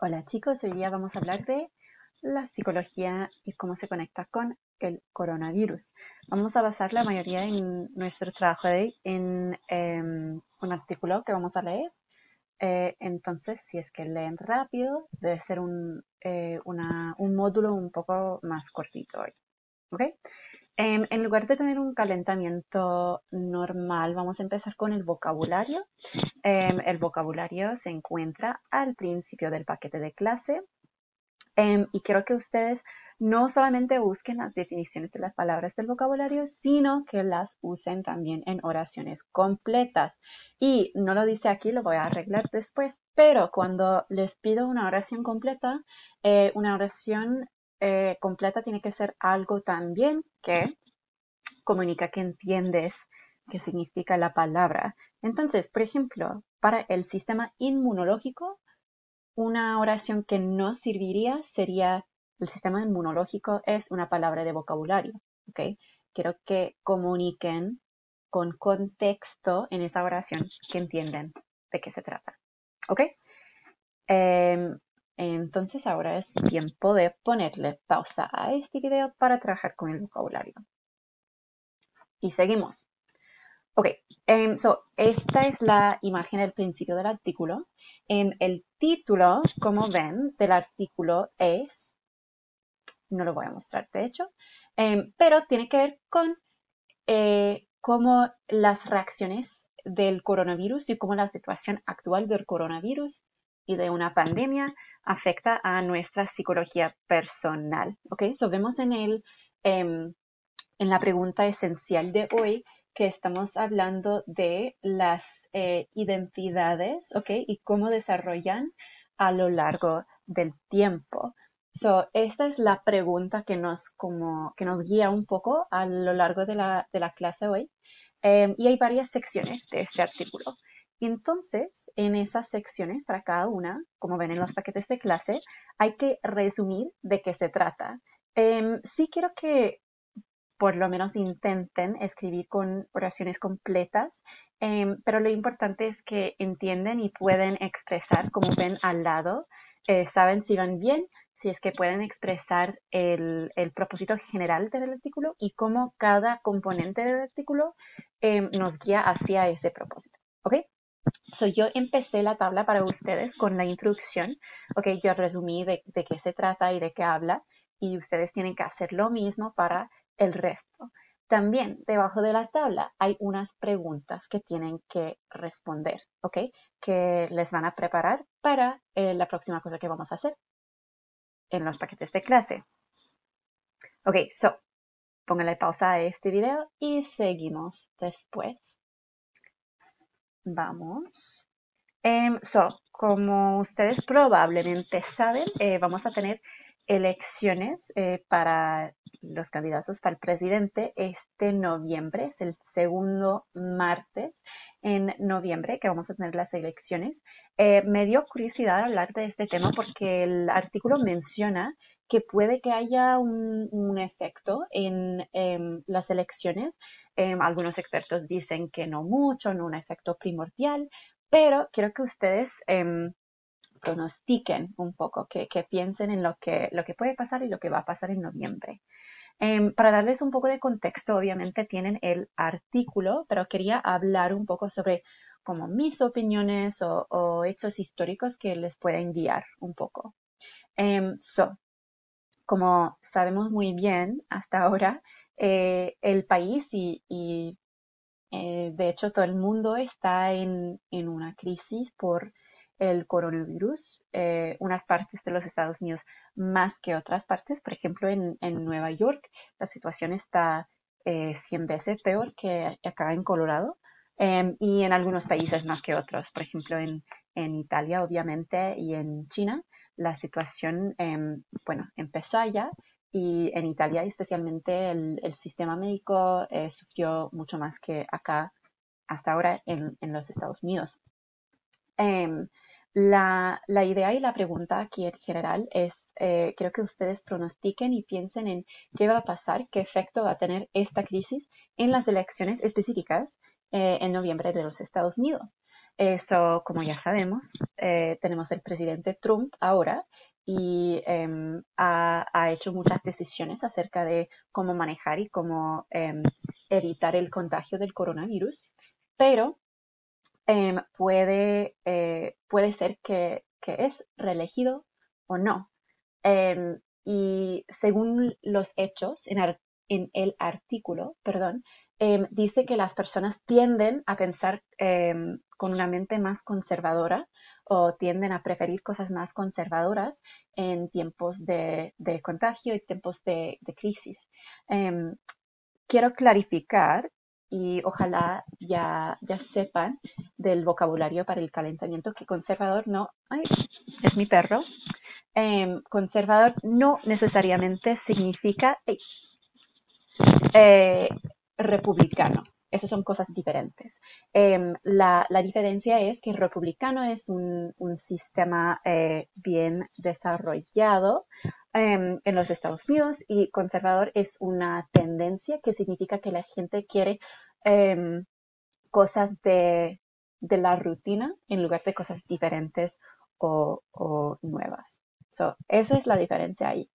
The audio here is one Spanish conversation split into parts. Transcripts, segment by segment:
Hola chicos, hoy día vamos a hablar de la psicología y cómo se conecta con el coronavirus. Vamos a basar la mayoría en nuestro trabajo de hoy en un artículo que vamos a leer. Entonces, si es que leen rápido, debe ser un módulo un poco más cortito hoy. ¿Ok? En lugar de tener un calentamiento normal, vamos a empezar con el vocabulario. El vocabulario se encuentra al principio del paquete de clase. Y quiero que ustedes no solamente busquen las definiciones de las palabras del vocabulario, sino que las usen también en oraciones completas. Y no lo dice aquí, lo voy a arreglar después, pero cuando les pido una oración completa, una oración completa tiene que ser algo también que comunica que entiendes qué significa la palabra. Entonces, por ejemplo, para el sistema inmunológico, una oración que no serviría sería: el sistema inmunológico es una palabra de vocabulario, ¿ok? Quiero que comuniquen con contexto en esa oración, que entienden de qué se trata, ¿ok? Entonces ahora es tiempo de ponerle pausa a este video para trabajar con el vocabulario. Y seguimos. Ok, esta es la imagen del principio del artículo. El título, como ven, del artículo es, no lo voy a mostrar de hecho, pero tiene que ver con cómo las reacciones del coronavirus y cómo la situación actual del coronavirus y de una pandemia afecta a nuestra psicología personal. Ok, vemos en la pregunta esencial de hoy que estamos hablando de las identidades, ¿ok? Y cómo desarrollan a lo largo del tiempo. Esta es la pregunta que nos guía un poco a lo largo de la clase hoy. Y hay varias secciones de este artículo. Entonces, en esas secciones, para cada una, como ven en los paquetes de clase, hay que resumir de qué se trata. Sí quiero que por lo menos intenten escribir con oraciones completas, pero lo importante es que entienden y pueden expresar, como ven al lado, saben si van bien, si es que pueden expresar el propósito general del artículo y cómo cada componente del artículo nos guía hacia ese propósito. ¿Ok? Yo empecé la tabla para ustedes con la introducción. Ok, yo resumí de qué se trata y de qué habla, y ustedes tienen que hacer lo mismo para el resto. También debajo de la tabla hay unas preguntas que tienen que responder, ¿ok? Que les van a preparar para la próxima cosa que vamos a hacer en los paquetes de clase. Ok, pónganle pausa a este video y seguimos después. Vamos. Como ustedes probablemente saben, vamos a tener elecciones para los candidatos para el presidente este noviembre. Es el segundo martes en noviembre que vamos a tener las elecciones. Me dio curiosidad hablar de este tema porque el artículo menciona que puede que haya un efecto en las elecciones. Algunos expertos dicen que no mucho, no un efecto primordial, pero quiero que ustedes pronostiquen un poco, que piensen en lo que puede pasar y lo que va a pasar en noviembre. Para darles un poco de contexto, obviamente tienen el artículo, pero quería hablar un poco sobre como mis opiniones o hechos históricos que les pueden guiar un poco. Como sabemos muy bien hasta ahora, el país y de hecho, todo el mundo está en una crisis por el coronavirus. Unas partes de los Estados Unidos más que otras partes. Por ejemplo, en Nueva York la situación está 100 veces peor que acá en Colorado. Y en algunos países más que otros. Por ejemplo, en Italia, obviamente, y en China, la situación, bueno, empezó allá. Y en Italia especialmente el sistema médico sufrió mucho más que acá hasta ahora en los Estados Unidos. Em, la idea y la pregunta aquí en general es, quiero que ustedes pronostiquen y piensen en qué va a pasar, qué efecto va a tener esta crisis en las elecciones específicas en noviembre de los Estados Unidos. Eso, como ya sabemos, tenemos el presidente Trump ahora y ha hecho muchas decisiones acerca de cómo manejar y cómo evitar el contagio del coronavirus, pero puede ser que es reelegido o no. Y según los hechos en el artículo, perdón, dice que las personas tienden a pensar con una mente más conservadora o tienden a preferir cosas más conservadoras en tiempos de contagio y tiempos de crisis. Em, Quiero clarificar y ojalá ya sepan del vocabulario para el calentamiento que conservador no, ay, es mi perro. Conservador no necesariamente significa eh, republicano. Esas son cosas diferentes. La diferencia es que republicano es un sistema bien desarrollado en los Estados Unidos y conservador es una tendencia que significa que la gente quiere cosas de la rutina en lugar de cosas diferentes o nuevas. Esa es la diferencia ahí.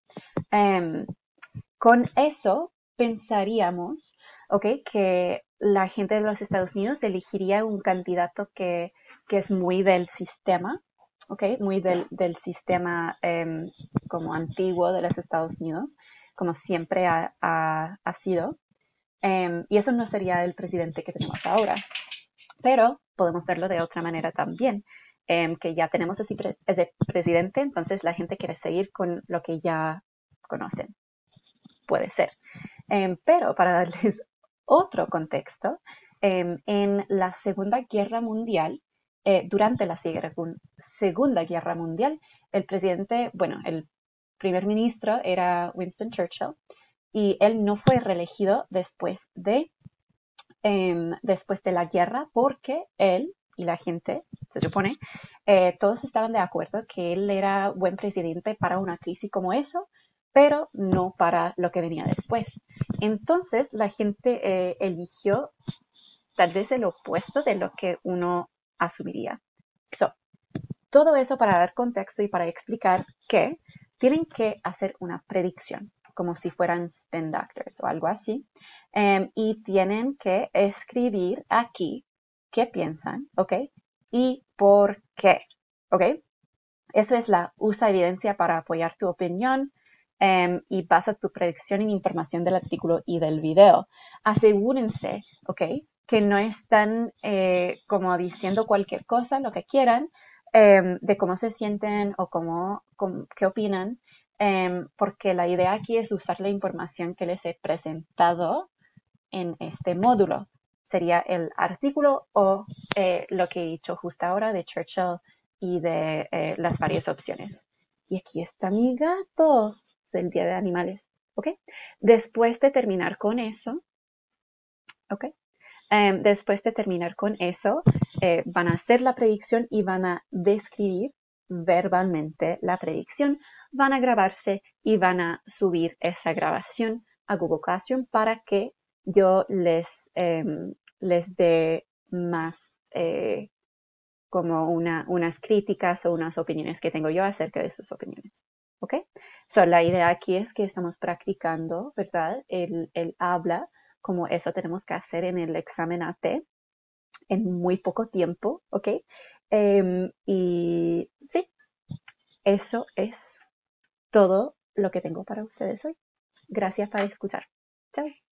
Con eso pensaríamos, ¿ok? Que la gente de los Estados Unidos elegiría un candidato que es muy del sistema, ¿ok? Muy del sistema como antiguo de los Estados Unidos, como siempre ha sido. Y eso no sería el presidente que tenemos ahora, pero podemos verlo de otra manera también, que ya tenemos ese presidente, entonces la gente quiere seguir con lo que ya conocen. Puede ser. Pero para darles otro contexto, en la Segunda Guerra Mundial, durante la Segunda Guerra Mundial, el presidente, bueno, el primer ministro era Winston Churchill y él no fue reelegido después de la guerra porque él y la gente, se supone, todos estaban de acuerdo que él era buen presidente para una crisis como eso, pero no para lo que venía después. Entonces la gente eligió tal vez el opuesto de lo que uno asumiría. Todo eso para dar contexto y para explicar que tienen que hacer una predicción, como si fueran spin doctors o algo así, y tienen que escribir aquí qué piensan, ¿ok? Y por qué, ¿ok? Eso es usa evidencia para apoyar tu opinión y basa tu predicción en información del artículo y del video. Asegúrense, ¿ok? Que no están como diciendo cualquier cosa, lo que quieran, de cómo se sienten o qué opinan, porque la idea aquí es usar la información que les he presentado en este módulo. Sería el artículo o lo que he dicho justo ahora de Churchill y de las varias opciones. Y aquí está mi gato del Día de Animales. ¿Ok? Después de terminar con eso, ¿ok? Después de terminar con eso, van a hacer la predicción y van a describir verbalmente la predicción. Van a grabarse y van a subir esa grabación a Google Classroom para que yo les dé más como unas críticas o unas opiniones que tengo yo acerca de sus opiniones. ¿Ok? La idea aquí es que estamos practicando, ¿verdad? El habla, como eso tenemos que hacer en el examen AT en muy poco tiempo, ¿ok? Y sí, eso es todo lo que tengo para ustedes hoy. Gracias por escuchar. Chao.